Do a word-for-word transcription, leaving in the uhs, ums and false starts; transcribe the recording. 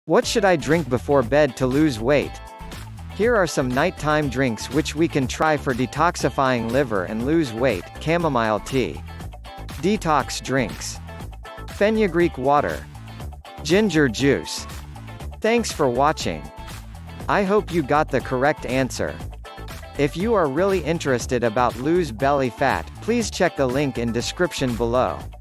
What should I drink before bed to lose weight? Here are some nighttime drinks which we can try for detoxifying liver and lose weight. Chamomile tea. Detox drinks. Fenugreek water. Ginger juice. Thanks for watching. I hope you got the correct answer. If you are really interested about lose belly fat, please check the link in description below.